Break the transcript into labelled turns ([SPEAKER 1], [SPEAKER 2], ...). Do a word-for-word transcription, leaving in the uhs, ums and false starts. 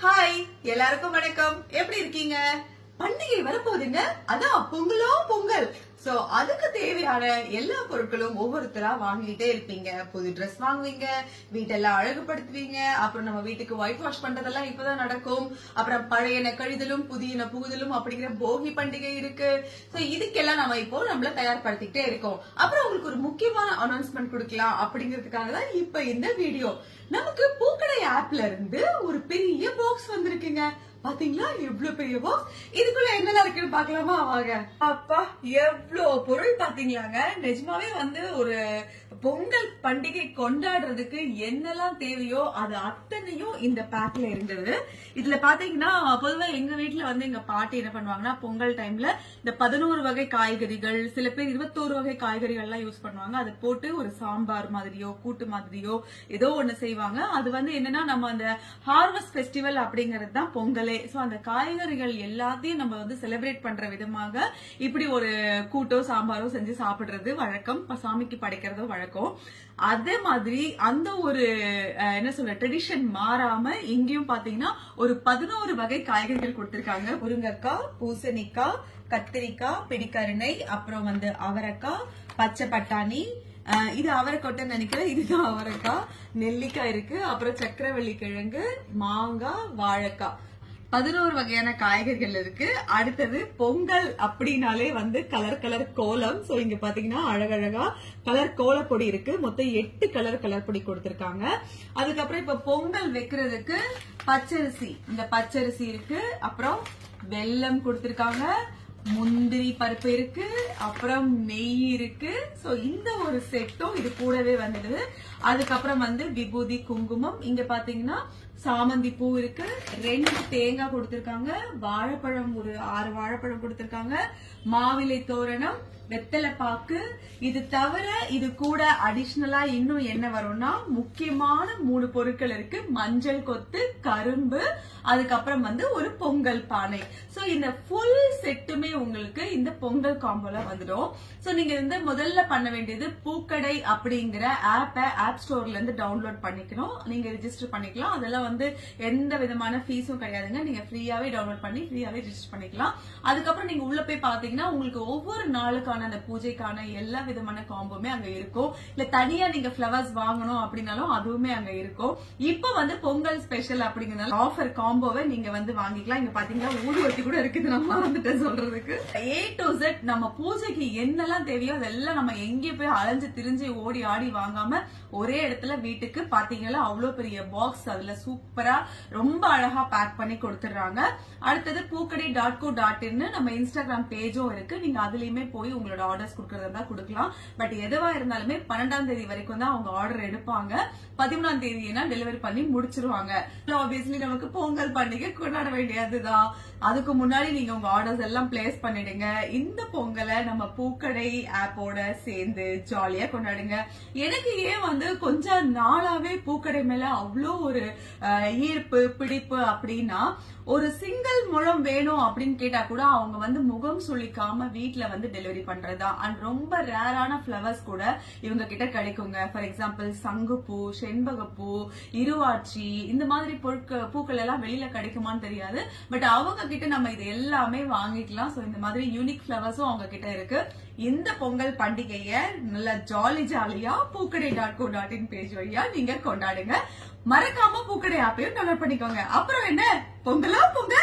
[SPEAKER 1] Hi எல்லாருக்கும் வணக்கம். எப்படி இருக்கீங்க? பண்டிகை வரப்போகுதுங்க. அதான் பொங்கலோ பொங்கல். சோ அதுக்கு தேவையான எல்லா பொருட்களும் ஒவ்வொருத்தரா வாங்கிட்டே இருப்பீங்க. புது ட்ரெஸ் வாங்குவீங்க, வீட்டெல்லாம் அழகுபடுத்துவீங்க. அப்புறம் நம்ம வீட்டுக்கு ஒயிட் வாஷ் பண்றதெல்லாம் இப்பதான் நடக்கும். அப்புறம் பழையன கழிதலும் புதியன புகுதலும் அப்படிங்கிற போகி பண்டிகை இருக்கு. சோ இதுக்கெல்லாம் நம்ம இப்போ நம்மள தயார்படுத்திக்கிட்டே இருக்கோம். அப்புறம் உங்களுக்கு ஒரு முக்கியமான அனௌன்ஸ்மெண்ட் கொடுக்கலாம் அப்படிங்கிறதுக்காக தான் இப்ப இந்த வீடியோ. நமக்கு பூக்கடை ஆப்ல இருந்து ஒரு பெரிய பாக்ஸ் வந்திருக்குங்க. பாத்தீங்களா எவ்வளவு பெரிய பாக்ஸ்? இதுக்குள்ள என்னெல்லாம் இருக்குன்னு பாக்கலாமா? வாங்க. அப்பா எவ்வளவு பொருள் பாத்தீங்களாங்க. நிஜமாவே வந்து ஒரு பொங்கல் பண்டிகை கொண்டாடுறதுக்கு என்னெல்லாம் தேவையோ அது அத்தனையும் இந்த பேக்ல இருந்தது. இதுல பாத்தீங்கன்னா பொதுவா எங்க வீட்டுல வந்து எங்க பாட்டி என்ன பண்ணுவாங்கன்னா பொங்கல் டைம்ல இந்த பதினோரு வகை காய்கறிகள், சில பேர் இருபத்தோரு வகை காய்கறிகள் எல்லாம் யூஸ் பண்ணுவாங்க. அதை போட்டு ஒரு சாம்பார் மாதிரியோ கூட்டு மாதிரியோ ஏதோ ஒண்ணு செய்வாங்க. அது வந்து என்னன்னா நம்ம அந்த ஹார்வெஸ்ட் ஃபெஸ்டிவல் அப்படிங்கறது தான் பொங்கலே. சோ அந்த காய்கறிகள் எல்லாத்தையும் நம்ம வந்து செலிப்ரேட் பண்ற விதமாக இப்படி ஒரு கூட்டோ சாம்பாரோ செஞ்சு சாப்பிடுறது வழக்கம். சாமிக்கு படைக்கிறதோ வழக்கம். அதே மாதிரி அந்த ஒரு என்ன சொல்ற ட்ரெடிஷன் மாறாம இங்கேயும் பாத்தீங்கன்னா ஒரு பதினோரு வகை காய்கறிகள் கொடுத்திருக்காங்க. முருங்கைக்காய், பூசணிக்காய், கத்திரிக்காய், பிடிக்கருணை, அப்புறம் வந்து அவரைக்காய், பச்சை பட்டாணி, இது அவரைக்கொட்டை நினைக்கிறேன், இதுதான் அவரைக்காய், நெல்லிக்காய் இருக்கு, அப்புறம் சக்கரவள்ளி கிழங்கு, மாங்காய், வாழைக்காய், பதினோரு வகையான காய்கறிகள் இருக்கு. அடுத்தது பொங்கல் அப்படின்னாலே வந்து கலர் கலர் கோலம். சோ இங்க பாத்தீங்கன்னா அழகழகா கலர் கோலப்பொடி இருக்கு. மொத்தம் எட்டு கலர் கலர் பொடி கொடுத்திருக்காங்க. அதுக்கப்புறம் இப்ப பொங்கல் வைக்கிறதுக்கு பச்சரிசி, இந்த பச்சரிசி இருக்கு, அப்புறம் வெல்லம் கொடுத்திருக்காங்க, முந்திரி பருப்பு இருக்கு, அப்புறம் நெய் இருக்கு. சோ இந்த ஒரு செட்டும் இது கூடவே வந்துடுது. அதுக்கப்புறம் வந்து விபூதி, குங்குமம், இங்க பாத்தீங்கன்னா சாமந்தி பூ இருக்கு, ரெண்டு தேங்காய் கொடுத்திருக்காங்க, வாழைப்பழம் ஒரு ஆறு வாழைப்பழம் கொடுத்திருக்காங்க, மாவிலை தோரணம், வெத்தலை பாக்கு. இது தவிர இது கூட அடிஷனலா இன்னும் என்ன வரும்னா முக்கியமான மூணு பொருட்கள் இருக்கு. மஞ்சள் கொத்து, கரும்பு, அதுக்கப்புறம் வந்து ஒரு பொங்கல் பானை. சோ இந்த ஃபுல் செட்டுமே உங்களுக்கு இந்த பொங்கல் காம்போல வந்துடும். சோ நீங்க வந்து முதல்ல பண்ண வேண்டியது பூக்கடை அப்படிங்கிற ஆப்பை ஆப் ஸ்டோர்ல இருந்து டவுன்லோட் பண்ணிக்கணும். நீங்க ரெஜிஸ்டர் பண்ணிக்கலாம். அதெல்லாம் வந்து எந்த விதமான ஃபீஸும் கிடையாதுங்க. நீங்க ஃப்ரீயாவே டவுன்லோட் பண்ணி ஃப்ரீயாவே ரெஜிஸ்டர் பண்ணிக்கலாம். அதுக்கப்புறம் நீங்க உள்ள போய் பாத்தீங்கன்னா உங்களுக்கு ஒவ்வொரு நாளுக்கான அந்த பூஜைக்கான எல்லா விதமான காம்போமே அங்க இருக்கும். இல்ல தனியா நீங்க பிளவர்ஸ் வாங்கணும் அப்படின்னாலும் அதுவுமே அங்க இருக்கும். இப்ப வந்து பொங்கல் ஸ்பெஷல் அப்படிங்கறதுனால ஆஃபர் காம்போவை நீங்க வந்து வாங்கிக்கலாம். இங்க பாத்தீங்கன்னா ஊதுவத்தி கூட இருக்குது. நான் மறந்துட்டேன் சொல்றதுக்கு. ஏ டு Z நம்ம பூஜைக்கு என்னெல்லாம் தேவையோ அதெல்லாம் நம்ம எங்கே போய் அலைஞ்சு திரிஞ்சு ஓடி ஆடி வாங்காம ஒரே இடத்துல வீட்டுக்கு பாத்தீங்கன்னா அவ்வளவு பெரிய பாக்ஸ் அதுல சூப்பரா ரொம்ப அழகா பேக் பண்ணி கொடுத்துடுறாங்க. அடுத்தது பூக்கடை டாட் கோ டாட் இன் நம்ம இன்ஸ்டாகிராம் பேஜும் இருக்கு. நீங்க அதுலயுமே போய் உங்களோட ஆர்டர்ஸ் கொடுக்கறதா கொடுக்கலாம். பட் எதுவா இருந்தாலுமே பன்னெண்டாம் தேதி வரைக்கும் தான் அவங்க ஆர்டர் எடுப்பாங்க. பதிமூணாம் தேதினா டெலிவரி பண்ணி முடிச்சிருவாங்க. ஆப்வியஸ்லி நமக்கு பொங்கல் பண்டிகை கொண்டாட வேண்டியதுதான். அதுக்கு முன்னாடி நீங்க உங்க ஆர்டர்ஸ் எல்லாம் பிளேஸ் பண்ணிடுங்க. இந்த பொங்கலை நம்ம பூக்கடை ஆப்போட சேர்ந்து ஜாலியா கொண்டாடுங்க. எனக்கு ஏன் வந்து கொஞ்சம் நாளாவே பூக்கடை மேல அவ்வளோ ஒரு ஈர்ப்பு பிடிப்பு அப்படின்னா ஒரு சிங்கிள் முழம் வேணும் அப்படின்னு கேட்டா கூட அவங்க வந்து முகம் சுளிக்காம வீட்டுல வந்து டெலிவரி பண்றதா. அண்ட் ரொம்ப ரேரான பிளவர்ஸ் கூட இவங்க கிட்ட கிடைக்குங்க. ஃபார் எக்ஸாம்பிள் சங்குப்பூ, செண்பகப்பூ, இருவாட்சி, இந்த மாதிரி பூக்கள் எல்லாம் வெளியில கிடைக்குமான்னு தெரியாது. பட் அவங்க கிட்ட நம்ம இது எல்லாமே வாங்கிக்கலாம். சோ இந்த மாதிரி யூனிக் பிளவர்ஸும் அவங்க கிட்ட இருக்கு. இந்த பொங்கல் பண்டிகைய நல்ல ஜாலி ஜாலியா Pookadai dot co dot in page வழியா நீங்க கொண்டாடுங்க. மறக்காம பூக்கடை ஆப்பையும் டவுன்லோட் பண்ணிக்கோங்க. அப்புறம் என்ன, பொங்கலா பொங்கல்.